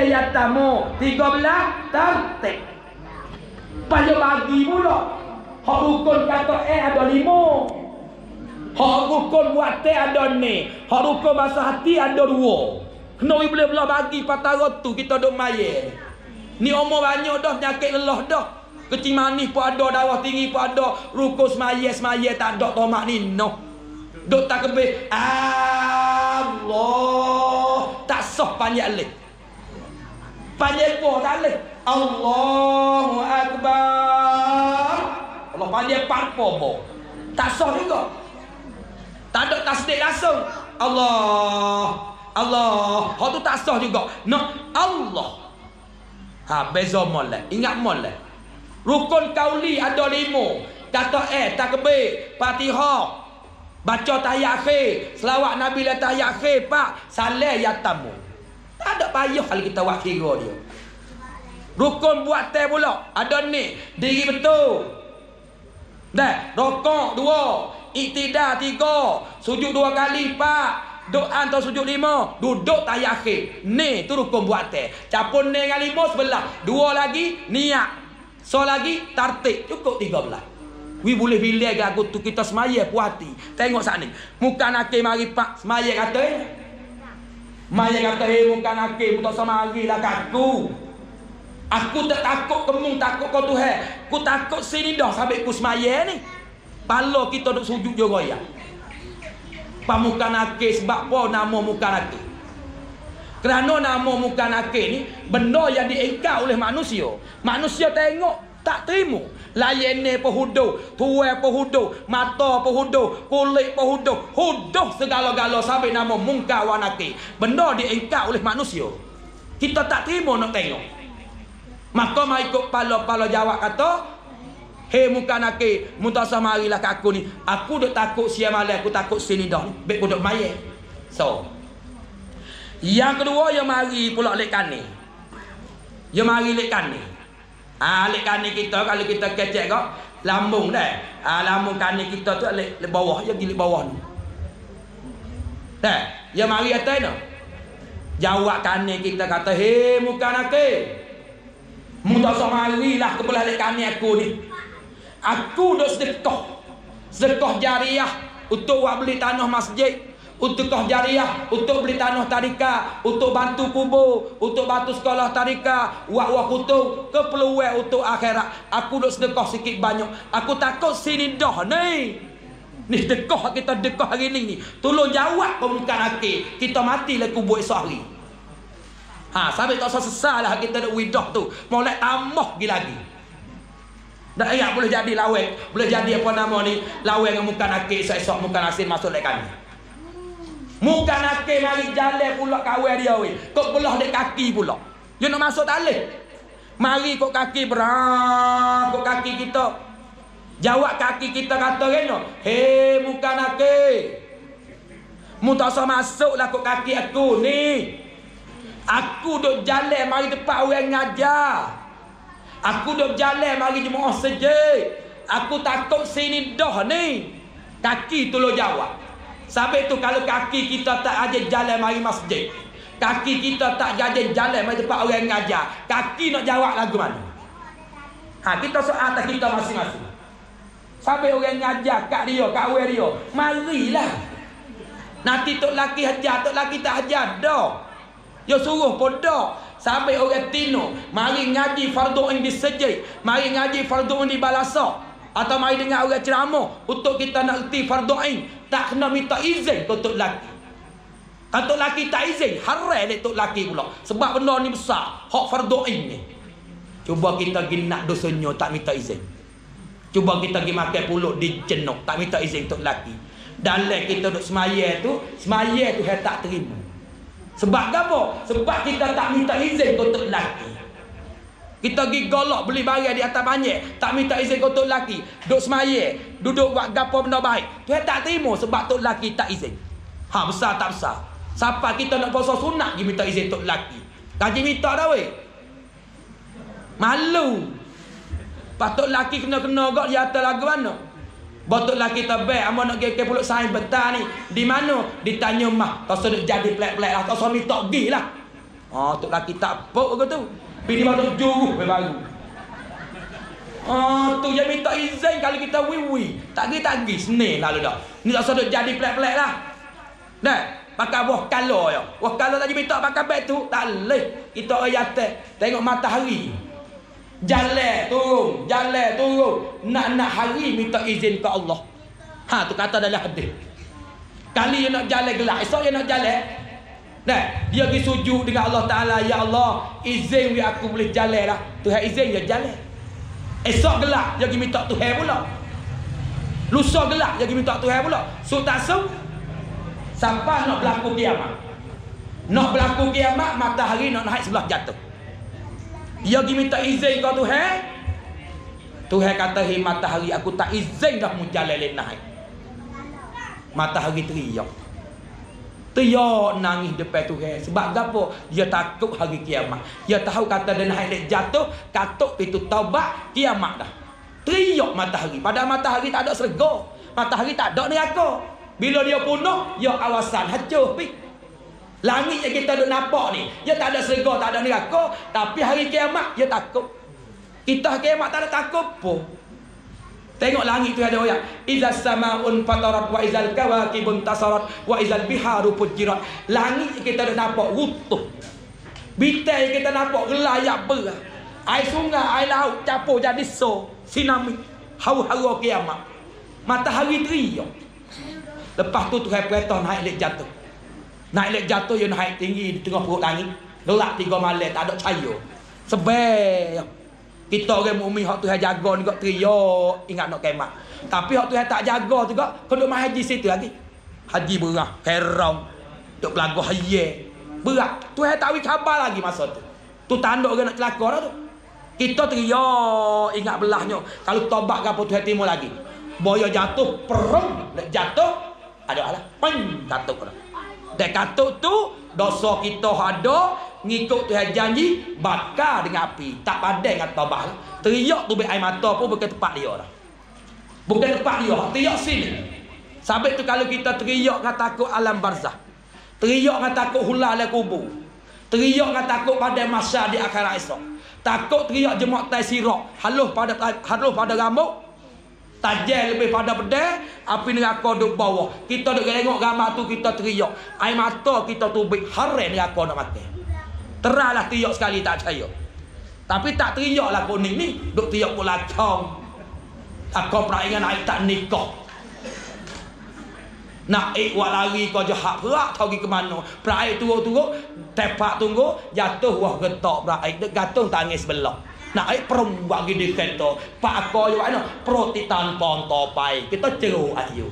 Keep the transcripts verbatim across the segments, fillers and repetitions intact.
yatamu tiga belas tertib. Paya bagi pula. Hak rukun kata eh ada lima. Hak rukun buat teh ada ni. Hak rukun basuh hati ada dua. Kena boleh belah bagi patara tu kita duk mayat. Ni umur banyak dah, penyakit lelah dah. Kecil manis pun ada, darah tinggi pun ada. Rukun semaya-semaya tak ada tomak ni no. Duk tak kebih Allah. Tak sah panjang leh. Panjang pun tak leh. Allahu Akbar. Allah panjang parpo. Tak sah juga. Tak ada tasdik langsung. Allah. Allah. Hak tu tak sah juga. Nak Allah. Ha, beza molek. Ingat molek. Rukun kauli ada lima. Kata eh, takbir, Fatihah, baca tahiyat akhir, selawat Nabi la tahiyat akhir, pak, saleh yatamu. Tak ada payah kalau kita buat kira dia. Rukun buat teh pula. Ada ni, diri betul. Dah, rokok dua, iktidal tiga, sujud dua kali, pak. Doa atau sujud lima, duduk tahiyat akhir. Ni tu rukun buat teh. Capun ni dengan lima sebelah. Dua lagi niat. So lagi tartib. Cukup tiga belah. We boleh bilik aku tu kita semaya puas hati. Tengok saat ni. Muka nakir mari pak semaya kata eh. Semaya kata eh muka nakir muka semari lah kaku. Aku tak takut kemung takut kau Tuhan. Aku takut sini dah sampai ku semaya ni. Pala kita duk sujud je goyang. Pamuka nakir sebab apa nama muka nakir? Kerana nama muka nakir ni benda yang diingkar oleh manusia. Manusia tengok tak terima. Layan ni pehuduh, tuai pehuduh, mata pehuduh, kulit pehuduh, huduh segala-gala sampai nama muka wa nakir. Benda diingkar oleh manusia. Kita tak terima nak tengok. Maka mai ikut pala-pala jawab kata, hei muka nakir, mutasah marilah ke aku ni. Aku duk takut siang malam, aku takut sini dah. Baik aku duk mayat. So, yang kedua, yang mari pula lekkan ni. Yang mari lekkan ni. Ah, lekkan ni kita, kalau kita kecek kau, lambung dah. Ah, lambung kani kita tu lek bawah, yang gilip bawah ni. Dah, yang mari atas ni. Jawab kani kita kata, hei muka nakir, mutasah marilah ke belah lekkan ni aku ni. Aku duk sedekah. Sedekah jariah untuk buat beli tanah masjid, untuk sedekah jariah untuk beli tanah tadika, untuk bantu kubur, untuk bantu sekolah tadika, buat wakutu, keperluan untuk akhirat. Aku duk sedekah sikit banyak. Aku takut sini dah ni. Ni sedekah kita sedekah hari ni ni. Tolong jawab pemuka nakir. Kita matilah kubur esok hari. Ha, sampai tak sesal lah kita duk widah tu. Mau nak tambah lagi lagi. Tak ingat boleh jadi laweng. Boleh jadi apa nama ni, laweng dengan muka nakir. Esok-esok muka nasir masuk lek kami. Muka nakir mari jalan pula kawan dia weh. Kok belah dek kaki pula. Dia nak masuk tak boleh. Mari kok kaki berat. Kok kaki kita. Jawab kaki kita kata kena. Hei muka nakir, mu tak usah masuk lah kok kaki aku ni. Aku duk jalan mari tempat orang ngajar. Aku duk jalan mari jemaah sejid. Aku takut sini dah ni. Kaki tu lo jawab. Sampai tu kalau kaki kita tak aja jalan mari masjid, kaki kita tak aja jalan mari tempat orang ngajar, kaki nak jawab lagu mana? Ha, kita soal atas kita masing-masing. Sampai orang ngajar kat dia, kat awal dia, marilah. Nanti tok laki hajar, tok laki tak hajar dah. Dia suruh pun dah. Sampai orang tino, mari ngaji fardu ain di sejid, mari ngaji fardu ain di balasa, atau mari dengar orang ceramah untuk kita nak erti fardu ain, tak kena minta izin ke tok laki. Kalau tok laki tak izin, haram dek tok laki pula. Sebab benda ni besar, hak fardu ain ni. Cuba kita pergi nak dosanya tak minta izin. Cuba kita pergi makan pulut di jenuk tak minta izin tok laki. Dalam kita duk semaya tu, semaya tu hak tak terima. Sebab apa? Sebab kita tak minta izin untuk lelaki. Kita pergi golok beli barang di atas banyak, tak minta izin untuk lelaki. Duduk semaya, duduk buat gapo benda baik. Tuhan tak terima sebab tok lelaki tak izin. Ha, besar tak besar. Siapa kita nak puasa sunat dia minta izin untuk lelaki. Kaji minta dah weh. Malu. Patut lelaki kena-kena gak di atas lagu mana? Betul lah kita baik, amba nak pergi ke pulut sains betul ni. Di mana? Ditanya mah. Tak usah jadi plek-plek lah. Tak usah minta pergi lah. Ha, tok laki tak apa ke tu. Bini baru juruh baru. Ha, tu yang minta izin kalau kita wiwi. Tak gi tak gi seni lalu dah. Ni tak sedut jadi pelik-pelik lah. Dah, pakai buah kalo ya. Buah kalo tadi minta pakai beg tu, tak leh. Kita ayat tengok matahari. Jalan turun, jalan turun. Nak-nak hari minta izin ke Allah. Ha, tu kata dalam hadis. Kali dia nak jalan gelap, esok dia nak jalan. Nah, dia pergi sujud dengan Allah Taala, ya Allah, izin we aku boleh jalan dah. Tuhan izin dia jalan. Esok gelap, dia pergi minta Tuhan pula. Lusa gelap, dia pergi minta Tuhan pula. So tak so. Sampai nak berlaku kiamat. Nak berlaku kiamat, matahari nak naik sebelah jatuh. Dia pergi minta izin ke Tuhan. Tuhan kata, "Hei matahari, aku tak izin dah mu jalan naik." Matahari teriak. Teriak nangis depan Tuhan. Sebab apa? Dia takut hari kiamat. Dia tahu kata dia naik jatuh, katuk itu taubat, kiamat dah. Teriak matahari. Padahal matahari tak ada syurga. Matahari tak ada neraka. Bila dia punah, dia awasan hancur pi. Langit yang kita duk nampak ni, dia tak ada syurga, tak ada neraka, tapi hari kiamat dia takut. Kita kiamat tak ada takut pun. Tengok langit tu ada ayat, izas samaun fatarat wa izal kawakibun tasarat wa izal biharu fujirat. Langit kita dah nampak runtuh. Bintang kita nampak gelayap berat. Air sungai, air laut campur jadi so, tsunami, hawa-hawa kiamat. Matahari teriak. Lepas tu Tuhan perintah naik lek jatuh. Naik lek jatuh dia naik tinggi di tengah perut langit. Gelap tiga malam tak ada cahaya. Sebab kita orang mukmin hak Tuhan jaga ni kok teriak ingat nak kiamat. Tapi hak Tuhan tak jaga tu kok kena mai haji situ lagi. Haji berah, kerong, duk pelago haye. Berat. Tuhan tak wi khabar lagi masa tu. Tu tanda orang nak celaka dah tu. Kita teriak ingat belahnya. Kalau tobat ke apa Tuhan timur lagi. Boya jatuh, perem, jatuh ada alah. Peng katuk dah. Dan katuk tu dosa kita ada ngikut Tuhan janji bakar dengan api, tak padan dengan taubat. Teriak tu be air mata pun bukan tempat dia dah. Bukan tempat dia, teriak sini. Sampai tu kalau kita teriak dengan takut alam barzah. Teriak dengan takut hulal dalam kubur. Teriak dengan takut pada masa di akhirat esok. Takut teriak jemaah tai sirak, haluh pada haluh pada rambut. Tajam lebih pada pedang, api neraka duk bawah. Kita duk tengok gambar tu kita teriak. Air mata kita tubik haram neraka nak makan. Terahlah teriak sekali tak percaya. Tapi tak teriaklah kuning ni, duk teriak pula cong. Aku peraingan air tak nikah. Nak ik wak lari kau jahat perak tahu pergi ke mana. Peraik turuk-turuk, tepak tunggu, jatuh wah getok peraik. Dek gantung tangis sebelah. Nak air perum buat gede kereta. Pak aku je mana? Proti tanpa topai. Kita ceruk ayu.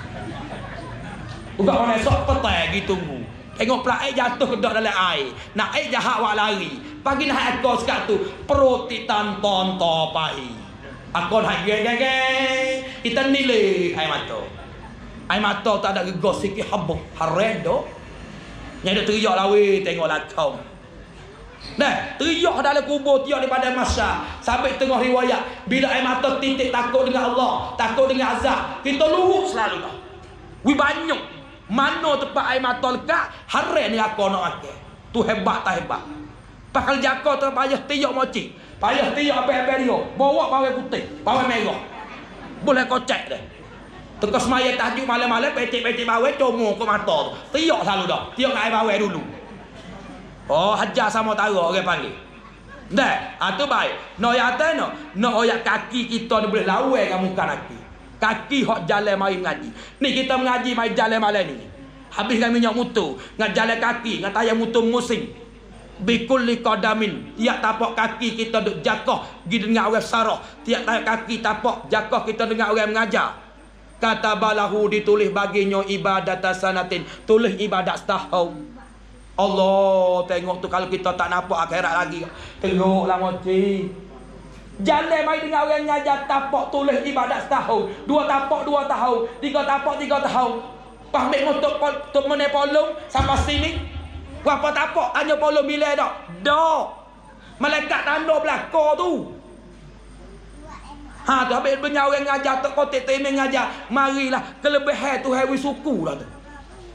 Bukan orang esok petai gitu tunggu. Tengok pelaik jatuh ke dalam air. Nak air jahat wak lari. Pagi nak aku sekat tu. Proti tanpa topai. Aku nak geng-geng. Kita nilai air mata. Air mata tak ada gegos sikit habuk. Haram tu. Yang dia teriak lawi. Tengoklah kau. Nah, teriak dalam kubur, teriak daripada masa. Sampai tengah riwayat, bila air mata titik takut dengan Allah, takut dengan azab, kita luhuk selalu dah. Wi banyak. Mana tempat air mata lekat, haram ni aku nak makan. Tu hebat tak hebat. Pakal jaka tu payah teriak moci. Payah teriak apa-apa dia. Bawa bawai putih, bawai merah. Boleh kau cek dah. Tengah semaya tahajud malam-malam, pecik-pecik bawai, comor ke mata tu. Teriak selalu dah. Teriak air bawai dulu. Oh, hajar sama tara orang panggil. Dah, ah tu baik. No ya atas no. No oyak kaki kita ni boleh lawan dengan muka kaki. Kaki hok jalan mari mengaji. Ni kita mengaji mari jalan malam ni. Habis kami minyak motor, dengan jalan kaki, dengan tayar motor musim. Bikulli qadamin, tiap tapak kaki kita duk jakah pergi dengan orang sarah. Tiap tapak kaki tapak jakah kita dengan orang mengajar. Kata balahu ditulis baginya ibadat sanatin, tulis ibadat setahun. Allah tengok tu kalau kita tak nampak akhirat lagi. Tengoklah moci. Jalan mai dengan orang ngajar tapak tulis ibadat setahun. Dua tapak dua tahun. Tiga tapak tiga tahun. Pamit motor tok meneh polong sampai sini. Berapa tapak hanya polong bila dak? Dak. Malaikat tanda belaka tu. Ha tu habis punya orang ngajar tok kotek temeng ngajar. Marilah kelebihan tu hari suku dah tu.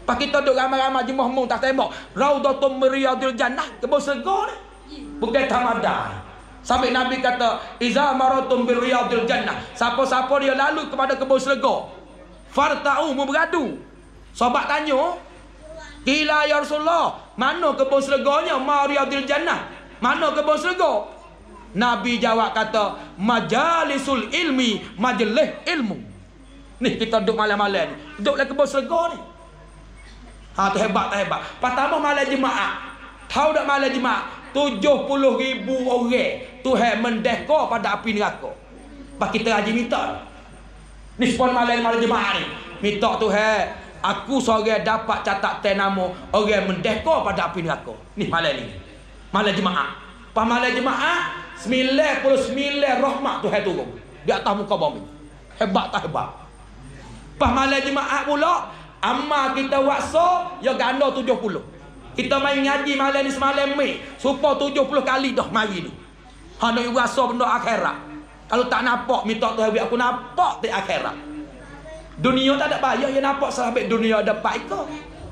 Pas kita duduk ramai-ramai jemaah mung tak tembok. Raudhatum min riyadil jannah, kebun syurga ni. Bukan tamadai. Sampai Nabi kata, iza maratum bil riyadil jannah. Siapa-siapa dia lalu kepada kebun syurga, farta'u, mu beradu. Sahabat tanya, kila ya Rasulullah, mana kebun syurganya? Ma riyadil jannah. Mana kebun syurga? Nabi jawab kata, majalisul ilmi, majlis ilmu. Ni kita duduk malam-malam ni, duduk dalam kebun syurga ni. Ha, tu hebat, tu hebat. Pertama malam jemaah. Tahu tak malam jemaah? tujuh puluh ribu orang Tuhan mendekor pada api neraka. Pas kita haji minta. Ni sepon malam malam jemaah ni. Minta Tuhan, aku seorang dapat catat ten nama orang mendekor pada api neraka. Ni malam ni. Malam jemaah. Pas malam jemaah, sembilan puluh sembilan rahmat Tuhan turun di atas muka bumi. Hebat tak hebat? Pas malam jemaah pula, amma kita waksa ya ganda tujuh puluh. Kita main ngaji malam ni semalam ni, supaya tujuh puluh kali dah mari ni. Ha nak rasa benda akhirat. Kalau tak nampak, minta Tuhan aku nampak di akhirat. Dunia tak ada bayar, ya nampak sahabat dunia ada baik ke?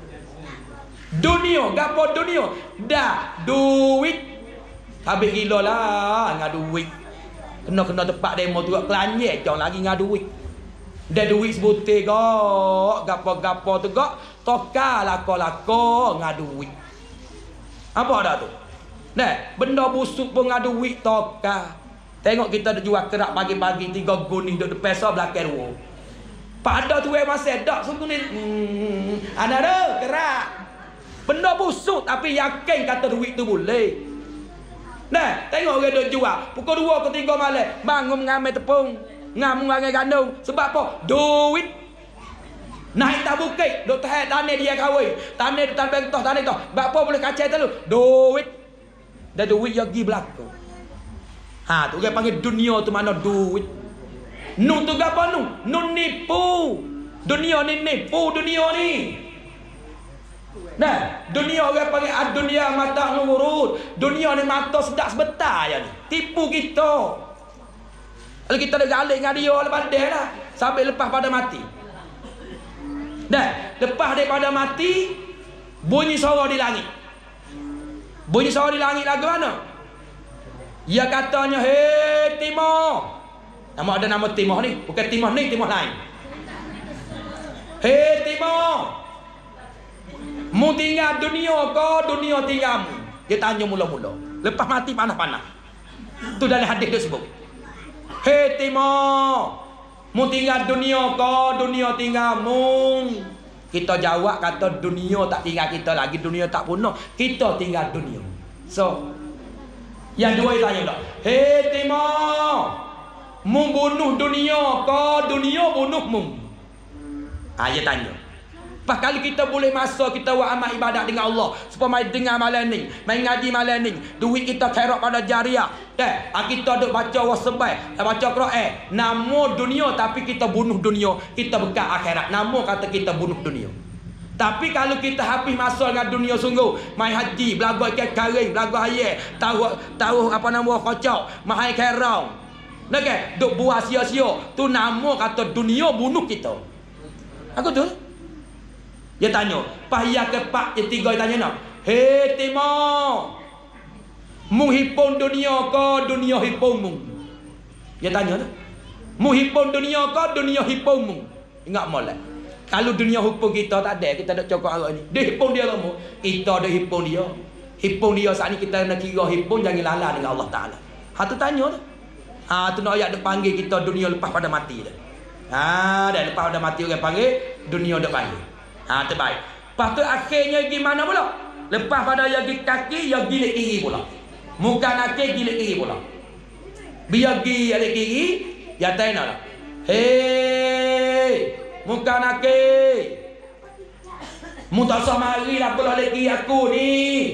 Dunia, gapo dunia? Dah duit. Habis gila lah ngah duit. Kena-kena tempat demo tu kelanyek jangan lagi ngah duit. Dah duit sebutir gak, gapo-gapo tu gak, toka lako-lako ngah duit. Apa dah tu? Nah, benda busuk pun ngah duit toka. Tengok kita dah jual kerak pagi-pagi tiga guning duduk depan so belakang dua. Pada tu eh masih dak sungguh ni. Hmm, ada dah kerak. Benda busuk tapi yakin kata duit tu boleh. Nah, tengok orang duk jual. Pukul dua ke tiga malam, bangun mengambil tepung, ngamu ngangai gandum. Sebab apa? Duit. Naik tak bukit, duk tahan tanah dia kahwin. Tanah tu tanah bentah, tanah tu. Bapa boleh kacau tu. Duit. Dah duit yang pergi belakang. Ha, tu orang panggil dunia tu mana duit. Nu tu apa nu? Nu nipu. Dunia ni nipu dunia ni. Nah, dunia orang panggil ad-dunia mata ngurut. Dunia ni mata sedak sebentar ya ni. Tipu kita. Kalau kita dah galik dengan dia lepas dia lah. Sampai lepas pada mati. Dah, lepas daripada mati, bunyi suara di langit. Bunyi suara di langit lagu mana? Ia katanya, hei Timur. Nama ada nama Timur ni. Bukan Timur ni, Timur lain. Hei Timur. Mu tinggal dunia ke dunia tinggalmu? Dia tanya mula-mula. Lepas mati panah-panah. Tu dalam hadis dia sebut. Hei Timur, mu tinggal dunia ke dunia tinggalmu? Kita jawab kata dunia tak tinggal kita lagi, dunia tak punah. Kita tinggal dunia. So, yang dua dia tanya pula. Hei Timur, mu bunuh dunia ke dunia bunuhmu? Ha, dia tanya. Pas kali kita boleh masuk, kita buat amal ibadat dengan Allah. Supaya main dengar malam ni, main ngaji malam ni. Duit kita kairat pada jariah. Eh, kita duk baca wasbai, baca Quran. Nama dunia tapi kita bunuh dunia. Kita bekal akhirat. Nama kata kita bunuh dunia. Tapi kalau kita habis masuk dengan dunia sungguh, main haji, belagu ikan kering, belagu ayat, tahu tahu apa nama kocok, mahai kerang. Nak ke? Duk buah sia-sia. Tu nama kata dunia bunuh kita. Aku tu. Dia tanya, pahiyah ke pak, yang tiga dia tanya nak. Hei Timur, mu hipun dunia ke dunia hipunmu? Dia tanya tu. Mu hipun dunia ke dunia hipunmu? Ingat molek. Kalau dunia hipun kita tak ada, kita nak cakap arah ni. Dia hipun dia kamu. Kita ada hipun dia. Hipun dia saat ni kita nak kira hipun, jangan lala dengan Allah Ta'ala. Ha tu tanya tu. Ha tu nak ayat dia panggil kita dunia lepas pada mati dah. Ha dah lepas pada mati orang panggil dunia dah panggil. Ha terbaik. Lepas tu akhirnya gimana pula? Lepas pada yang pergi kaki, yang gilik kiri pula. Muka nakik gilik kiri pula. Biar pergi gilik kiri, ya tanya lah. Hei, muka nakik. Mu tak usah mari lah pula lagi aku ni.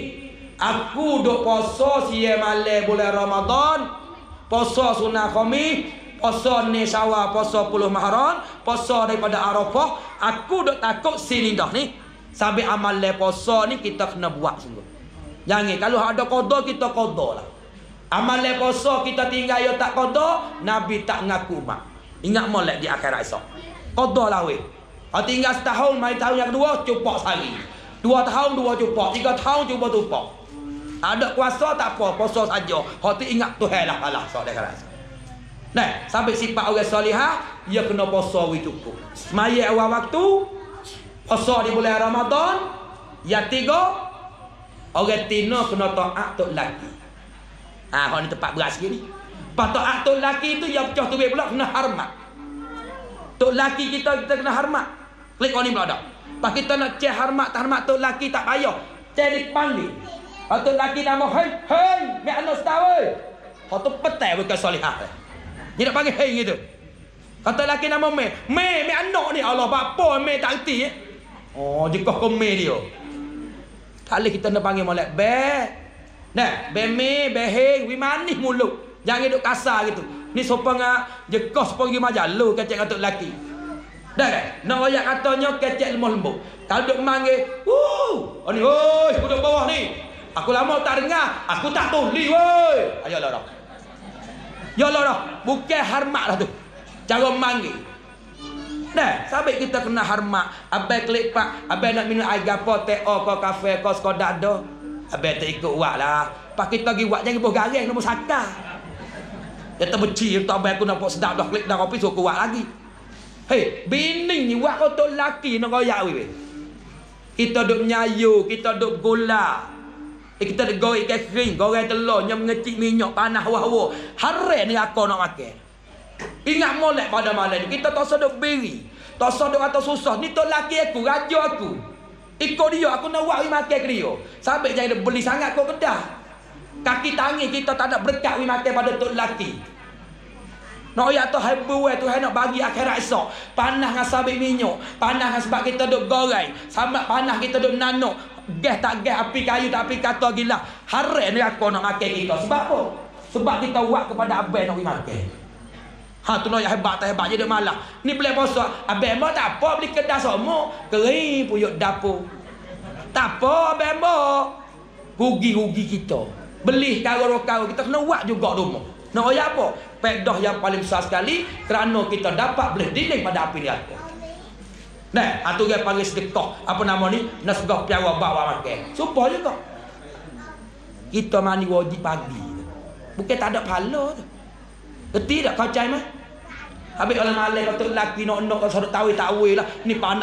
Aku duk puasa siya malam bulan Ramadan. Puasa sunnah khamis. Puasa ni Syawal, puasa puluh Muharram, puasa daripada Arafah. Aku duk takut sini dah ni. Sampai amal le puasa ni kita kena buat sungguh. Jangan kalau ada qada kita qada lah. Amal le puasa kita tinggal yo tak qada, Nabi tak ngaku mak. Ingat molek di akhirat esok. Qada lah weh. Kalau tinggal setahun, mari tahun yang kedua, cupak sehari. Dua tahun, dua cupak. Tiga tahun, cuba tupak. Ada kuasa tak apa, puasa saja. Kalau tu ingat Tuhan lah. Alah, sok dia keras. Nah, sampai sifat orang solihah, dia kena puasa wi cukup. Semaya awal waktu, puasa di bulan Ramadan. Yang tiga, orang tina kena taat tok laki. Ah, ha, ni tempat berat sikit ni. Lepas taat tok laki tu, yang pecah tubuh pula kena hormat. Tok laki kita, kita kena hormat. Klik on ni pula dah. Lepas kita nak cek hormat, tak hormat tok laki tak payah. Cek dia panggil. Lepas tok laki nama, hei, hei, mek anak setahun. Lepas tu petai bukan solihah. Dia nak panggil hei gitu. Kata laki nama me, me, me anak ni. Allah, apa me tak erti eh. Oh, jekah kau me dia. Kali kita nak panggil molek be. Nah, be me, be heng, wi manis mulut. Jangan duduk kasar gitu. Ni sopang ngak jekah sopang pergi majalu kecek katuk laki. Dah kan? Nak royak katanya kecek lemah lembut. Kalau duduk manggil, wuh, oh ni, woi, duduk bawah ni. Aku lama tak dengar, aku tak tuli, woi. Ayolah dah. Yalah dah, bukan hormat lah tu. Cara manggil. Dah, sampai kita kena hormat. Abai klik pak, abai nak minum air gapo, teh o, ko kafe, ko skoda dah. Abai tak ikut wak lah. Pak kita pergi wak jangan buh gareng nombor sakar. Dia terbeci, tak abai aku nampak sedap dah klik dah kopi suruh wak lagi. Hei, bini ni wak kau tok laki nak royak weh. Kita duk nyayu, kita duk gula. Eh, kita duk goreng ikan kering, goreng telur, nyam ngecik minyak panas hawa-hawa. Haram ni aku nak makan. Ingat molek pada malam ni, kita tak seduk beri. Tak seduk atau susah. Ni tok laki aku, raja aku. Ikut dia, aku nak buat makan ke dia. Sampai jangan beli sangat kau kedah. Kaki tangan kita tak ada berkat wi makan pada tok laki. Nak ya tu hai buat tu hai nak bagi akhirat esok. Panas dengan sabit minyak, panas dengan sebab kita duk goreng, sama panas kita duk nanuk. Gas tak gas, api kayu tak api kata gila. Haram ni aku nak makan kita. Sebab apa? Sebab kita buat kepada abang nak wi makan. Ha tu nak hebat tak hebat je dia malah. Ni boleh puasa. Abang mo tak apa beli kedai semua. Kering puyuk dapur. Tak apa abang mo. Rugi-rugi kita. Beli karo-karo kita kena buat juga rumah. Nak royak apa? Pedah yang paling besar sekali kerana kita dapat boleh dinding pada api neraka. Nah, atau dia panggil sedekah. Apa nama ni? Nasgah piara bawa makan. Supaya juga. Kita mandi wajib pagi. Bukan tak ada pahala tu. Erti tak kau cai mah? Habis orang malai kata lelaki nak nak kau tahu tak awal lah. Ni panas.